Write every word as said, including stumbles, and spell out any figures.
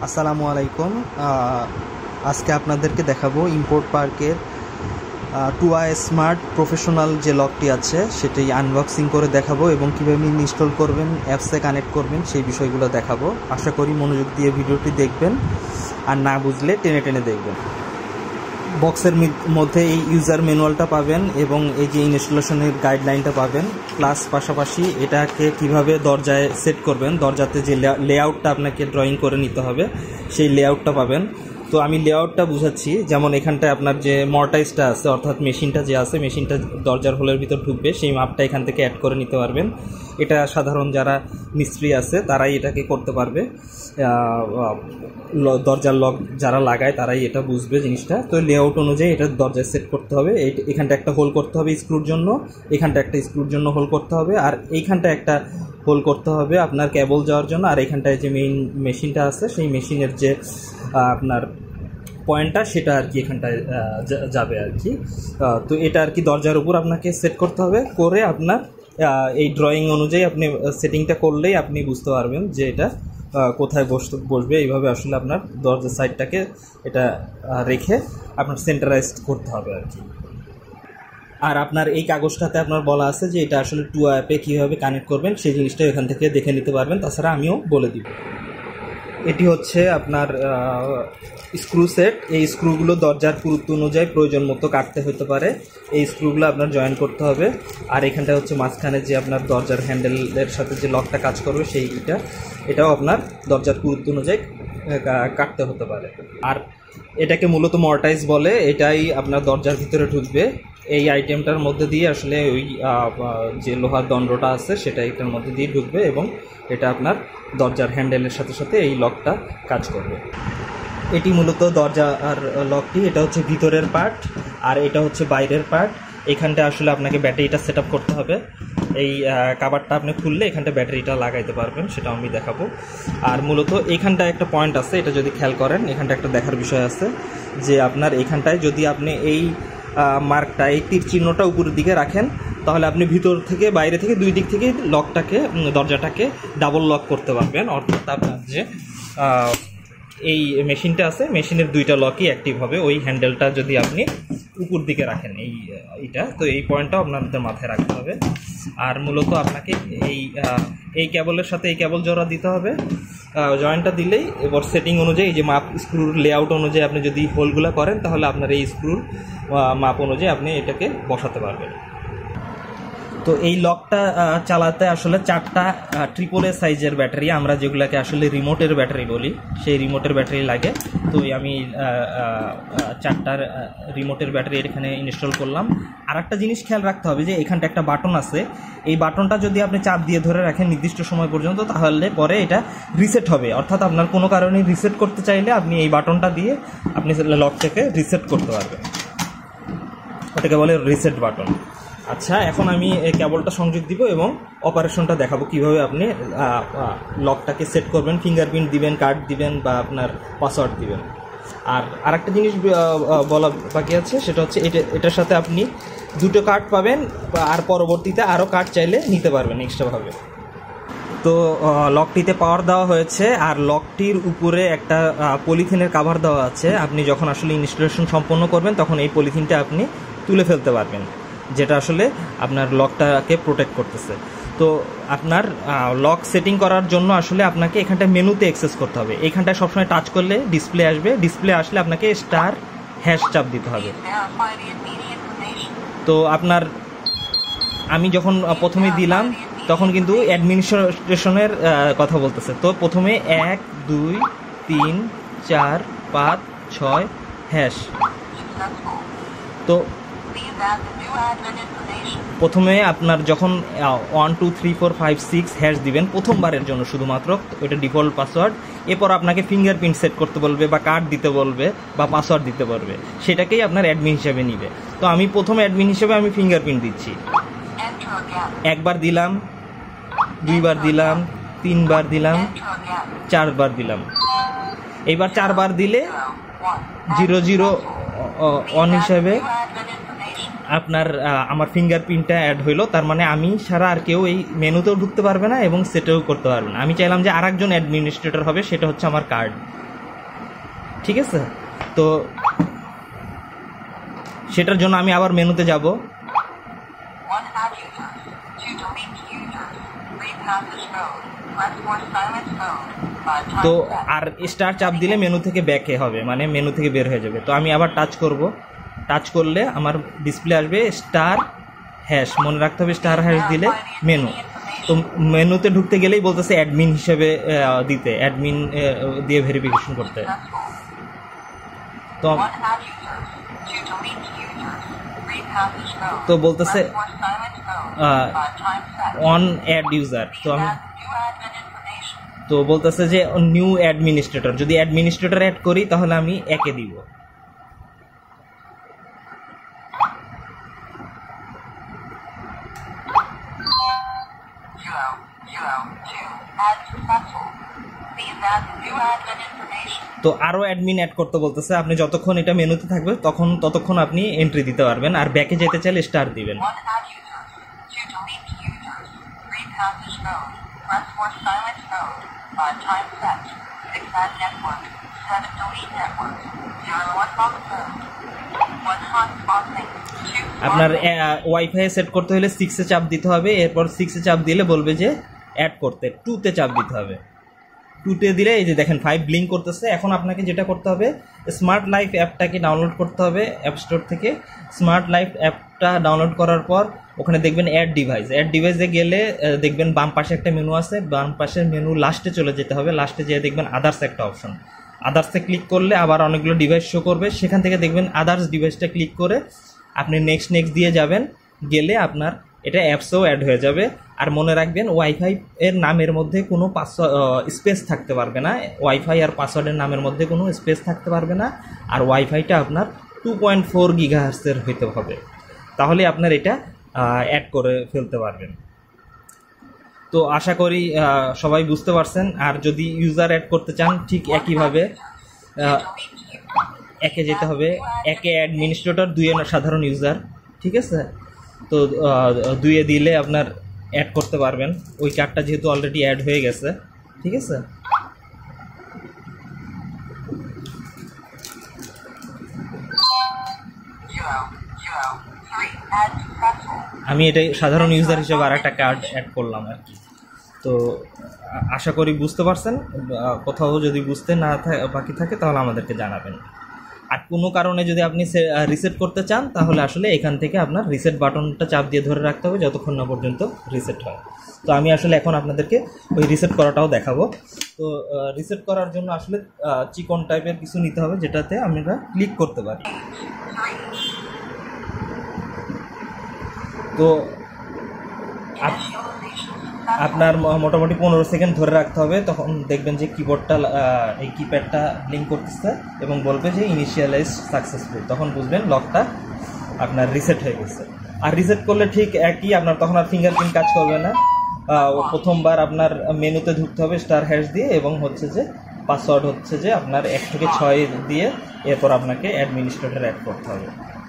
আসসালামু আলাইকুম। আজকে আপনাদেরকে দেখাবো ইম্পোর্ট পার্কের টুয়া স্মার্ট প্রফেশনাল যে লকটি আছে সেটি আনবক্সিং করে দেখাবো এবং কীভাবে ইনস্টল করবেন, অ্যাপসে কানেক্ট করবেন সেই বিষয়গুলো দেখাবো। আশা করি মনোযোগ দিয়ে ভিডিওটি দেখবেন, আর না বুঝলে টেনে টেনে দেখবেন। বক্সের মধ্যে এই ইউজার ম্যানুয়ালটা পাবেন এবং এই যে ইনস্টলেশনের গাইডলাইনটা পাবেন, প্লাস পাশাপাশি এটাকে কিভাবে দরজায় সেট করবেন, দরজাতে যে লেআউটটা আপনাকে ড্রয়িং করে নিতে হবে সেই লেআউটটা পাবেন। তো আমি লেআউটটা বুঝাচ্ছি। যেমন এখানটায় আপনার যে মর্টাইজটা আছে, অর্থাৎ মেশিনটা যে আছে, মেশিনটা দরজার হোলের ভিতর ঢুকবে, সেই মাপটা এখান থেকে অ্যাড করে নিতে পারবেন। এটা সাধারণ যারা মিস্ত্রি আছে তারাই এটাকে করতে পারবে, দরজার লক যারা লাগায় তারাই এটা বুঝবে জিনিসটা। তো লেআউট অনুযায়ী এটা দরজায় সেট করতে হবে। এই এখানটা একটা হোল করতে হবে স্ক্রুর জন্য, এখানটা একটা স্ক্রুর জন্য হোল করতে হবে, আর এইখানটা একটা হোল করতে হবে আপনার কেবল যাওয়ার জন্য। আর এখানটায় যে মেইন মেশিনটা আছে সেই মেশিনের যে আপনার পয়েন্টটা সেটা আর কি এখানটায় যাবে আর কি। তো এটা আর কি দরজার উপর আপনাকে সেট করতে হবে। করে আপনার এই ড্রয়িং অনুযায়ী আপনি সেটিংটা করলেই আপনি বুঝতে পারবেন যে এটা কোথায় বসতে বসবে। এইভাবে আসলে আপনার দরজার সাইডটাকে এটা রেখে আপনার সেন্টারাইজড করতে হবে আর কি। আর আপনার এই কাগজটাতে আপনার বলা আছে যে এটা আসলে টুয়া অ্যাপে কীভাবে কানেক্ট করবেন সেই জিনিসটা এখান থেকে দেখে নিতে পারবেন। তাছাড়া আমিও বলে দিব। এটি হচ্ছে আপনার স্ক্রু সেট। এই স্ক্রুগুলো দরজার পুরুত্ব অনুযায়ী প্রয়োজন মতো কাটতে হতে পারে। এই স্ক্রুগুলো আপনার জয়েন করতে হবে। আর এখানটা হচ্ছে মাঝখানে যে আপনার দরজার হ্যান্ডেলের সাথে যে লকটা কাজ করবে সেইটা, এটাও আপনার দরজার পুরুত্ব অনুযায়ী কাটতে হতে পারে। আর এটাকে মূলত মর্টাইজ বলে। এটাই আপনার দরজার ভিতরে ঢুকবে। এই আইটেমটার মধ্যে দিয়ে আসলে ওই যে লোহার দণ্ডটা আছে সেটা এটার মধ্যে দিয়ে ঢুকবে এবং এটা আপনার দরজার হ্যান্ডেলের সাথে সাথে এই লকটা কাজ করবে। এটি মূলত দরজা আর লকটি, এটা হচ্ছে ভিতরের পার্ট আর এটা হচ্ছে বাইরের পার্ট। এখানটা আসলে আপনাকে ব্যাটারিটা সেট আপ করতে হবে। এই কাভারটা আপনি খুললে এখানটা ব্যাটারিটা লাগাইতে পারবেন, সেটা আমি দেখাবো। আর মূলত এইখানটা একটা পয়েন্ট আছে, এটা যদি খেয়াল করেন এখানটা একটা দেখার বিষয় আছে যে আপনার এইখানটায় যদি আপনি এই মার্কটা, এই তীর চিহ্নটা উপরের দিকে রাখেন তাহলে আপনি ভিতর থেকে বাইরে থেকে দুই দিক থেকে লকটাকে, দরজাটাকে ডাবল লক করতে পারবেন। অর্থাৎ আপনার যে এই মেশিনটা আছে, মেশিনের দুইটা লকই অ্যাক্টিভ হবে ওই হ্যান্ডেলটা যদি আপনি উপর দিকে রাখেন। এই এইটা তো এই পয়েন্টটাও আপনাদের মাথায় রাখতে হবে। আর মূলত আপনাকে এই এই কেবলের সাথে এই কেবল জোড়া দিতে হবে। জয়েন্টটা দিলেই এবার সেটিং অনুযায়ী যে মাপ, স্ক্রুর লেআউট অনুযায়ী আপনি যদি হোলগুলো করেন তাহলে আপনার এই স্ক্রুর মাপ অনুযায়ী আপনি এটাকে বসাতে পারবেন। তো এই লকটা চালাতে আসলে চারটা ট্রিপল এ সাইজের ব্যাটারি, আমরা যেগুলোকে আসলে রিমোটের ব্যাটারি বলি, সেই রিমোটের ব্যাটারি লাগে। তো আমি চারটার রিমোটের ব্যাটারি এখানে ইনস্টল করলাম। আর একটা জিনিস খেয়াল রাখতে হবে যে এখানটা একটা বাটন আছে, এই বাটনটা যদি আপনি চাপ দিয়ে ধরে রাখেন নির্দিষ্ট সময় পর্যন্ত তাহলে পরে এটা রিসেট হবে। অর্থাৎ আপনার কোনো কারণে রিসেট করতে চাইলে আপনি এই বাটনটা দিয়ে আপনি লকটাকে রিসেট করতে পারবেন, ওটাকে বলে রিসেট বাটন। আচ্ছা, এখন আমি এই কেবলটা সংযোগ দিব এবং অপারেশনটা দেখাবো কিভাবে আপনি লকটাকে সেট করবেন। ফিঙ্গারপ্রিন্ট দিবেন, কার্ড দিবেন বা আপনার পাসওয়ার্ড দিবেন। আর আরেকটা জিনিস বলা বাকি আছে, সেটা হচ্ছে এটা এটার সাথে আপনি দুটো কার্ড পাবেন, আর পরবর্তীতে আরও কার্ড চাইলে নিতে পারবেন এক্সট্রাভাবে। তো লকটিতে পাওয়ার দেওয়া হয়েছে আর লকটির উপরে একটা পলিথিনের কাভার দেওয়া আছে। আপনি যখন আসলে ইনস্টলেশন সম্পন্ন করবেন তখন এই পলিথিনটা আপনি তুলে ফেলতে পারবেন, যেটা আসলে আপনার লকটাকে প্রোটেক্ট করতেছে। তো আপনার লক সেটিং করার জন্য আসলে আপনাকে এখানটা মেনুতে অ্যাক্সেস করতে হবে। এইখানটায় সবসময় টাচ করলে ডিসপ্লে আসবে, ডিসপ্লে আসলে আপনাকে স্টার হ্যাশ চাপ দিতে হবে। তো আপনার আমি যখন প্রথমে দিলাম তখন কিন্তু অ্যাডমিনিস্ট্রেশনের কথা বলতেছে। তো প্রথমে এক দুই তিন চার পাঁচ ছয় হ্যাশ। তো প্রথমে আপনার যখন one two three four five six hash দিবেন প্রথমবারের জন্য শুধুমাত্র, ওইটা ডিফল্ট পাসওয়ার্ড। এরপর আপনাকে ফিঙ্গারপ্রিন্ট সেট করতে বলবে বা কার্ড দিতে বলবে বা পাসওয়ার্ড দিতে বলবে, সেটাকেই আপনার অ্যাডমিন হিসেবে নিবে। তো আমি প্রথম অ্যাডমিন হিসেবে আমি ফিঙ্গারপ্রিন্ট দিচ্ছি। একবার দিলাম, দুইবার দিলাম, তিনবার দিলাম, চারবার দিলাম। এইবার চারবার দিলে জিরো জিরো অন হিসাবে আপনার আমার ফিঙ্গারপ্রিন্টটা অ্যাড হইলো। তার মানে আমি ছাড়া আর কেউ এই মেনুতেও ঢুকতে পারবে না এবং সেটাও করতে পারবে না। আমি চাইলাম যে আরেকজন অ্যাডমিনিস্ট্রেটর হবে, সেটা হচ্ছে আমার কার্ড। ঠিক আছে। তো সেটার জন্য আমি আবার মেনুতে যাব। তো আর স্টার চাপ দিলে মেনু থেকে ব্যাকে হবে, মানে মেনু থেকে বের হয়ে যাবে। তো আমি আবার টাচ করব, টাচ করলে আমার ডিসপ্লে আসবে স্টার হ্যাশ, মনে রাখতে হবে স্টার হ্যাশ দিলে মেনু। তো মেনুতে ঢুকতে গেলেই বলতেছে অ্যাডমিন হিসেবে দিতে, অ্যাডমিন দিয়ে ভেরিফিকেশন করতে। তো তো বলতেছে অন অ্যাড ইউজার, তো আমি তো বলতেছে যে নিউ অ্যাডমিনিস্ট্রেটর, যদি অ্যাডমিনিস্ট্রেটর অ্যাড করি তাহলে আমি একে দিব। তো আরও অ্যাডমিন অ্যাড করতে বলতেছে, আপনি যতক্ষণ এটা মেনুতে থাকবে তখন ততক্ষণ আপনি এন্ট্রি দিতে পারবেন, আর ব্যাকে যেতে চাইলে স্টার দিবেন। আপনার ওয়াইফাই সেট করতে হলে সিক্সে চাপ দিতে হবে, এরপর সিক্সে চাপ দিলে বলবে যে অ্যাড করতে, টুতে চাপ দিতে হবে। টুতে দিলে এই যে দেখেন ফাইভ ব্লিঙ্ক করতেছে। এখন আপনাকে যেটা করতে হবে, স্মার্ট লাইফ অ্যাপটাকে ডাউনলোড করতে হবে অ্যাপ স্টোর থেকে। স্মার্ট লাইফ অ্যাপটা ডাউনলোড করার পর ওখানে দেখবেন অ্যাড ডিভাইস, অ্যাড ডিভাইসে গেলে দেখবেন বাম পাশে একটা মেনু আছে, বাম পাশের মেনু লাস্টে চলে যেতে হবে, লাস্টে যেয়ে দেখবেন আদার্স একটা অপশন, আদার্সে ক্লিক করলে আবার অনেকগুলো ডিভাইস শো করবে, সেখান থেকে দেখবেন আদার্স ডিভাইসটা ক্লিক করে আপনি নেক্সট নেক্সট দিয়ে যাবেন, গেলে আপনার এটা অ্যাপসেও অ্যাড হয়ে যাবে। আর মনে রাখবেন ওয়াইফাই এর নামের মধ্যে কোনো পাসওয়ার্ড স্পেস থাকতে পারবে না, ওয়াইফাই আর পাসওয়ার্ডের নামের মধ্যে কোনো স্পেস থাকতে পারবে না। আর ওয়াইফাইটা আপনার টু পয়েন্ট ফোর গিগাহার্টজের হইতে হবে, তাহলে আপনার এটা অ্যাড করে ফেলতে পারবেন। তো আশা করি সবাই বুঝতে পারছেন। আর যদি ইউজার অ্যাড করতে চান ঠিক একইভাবে একে যেতে হবে, একে অ্যাডমিনিস্ট্রেটর, দুইয়ে সাধারণ ইউজার, ঠিক আছে। তো দুইয়ে দিলে আপনার অ্যাড করতে পারবেন, ওই কার্ডটা যেহেতু অলরেডি অ্যাড হয়ে গেছে, ঠিক আছে। আমি এটাই সাধারণ ইউজার হিসেবে আর একটা কার্ড অ্যাড করলাম আর কি। তো আশা করি বুঝতে পারছেন। কোথাও যদি বুঝতে না বাকি থাকে তাহলে আমাদেরকে জানাবেন। আর কোনো কারণে যদি আপনি রিসেট করতে চান তাহলে আসলে এখান থেকে আপনার রিসেট বাটনটা চাপ দিয়ে ধরে রাখতে হবে যতক্ষণ না পর্যন্ত রিসেট হয়। তো আমি আসলে এখন আপনাদেরকে ওই রিসেট করাটাও দেখাবো। তো রিসেট করার জন্য আসলে চিকন টাইপের কিছু নিতে হবে যেটাতে আমরা ক্লিক করতে পারি। তো আপনার মোটামুটি পনেরো সেকেন্ড ধরে রাখতে হবে, তখন দেখবেন যে কিবোর্ডটা এই কিপ্যাডটা ব্লিঙ্ক করতেছে এবং বলবে যে ইনিশিয়ালাইজ সাকসেসফুল, তখন বুঝবেন লকটা আপনার রিসেট হয়ে গেছে। আর রিসেট করলে ঠিক একই, আপনার তখন আর ফিঙ্গারপ্রিন্ট কাজ করবে না। প্রথমবার আপনার মেনুতে ঢুকতে হবে স্টার হ্যাশ দিয়ে, এবং হচ্ছে যে পাসওয়ার্ড হচ্ছে যে আপনার এক থেকে ছয় দিয়ে, এরপর আপনাকে অ্যাডমিনিস্ট্রেটর অ্যাড করতে হবে।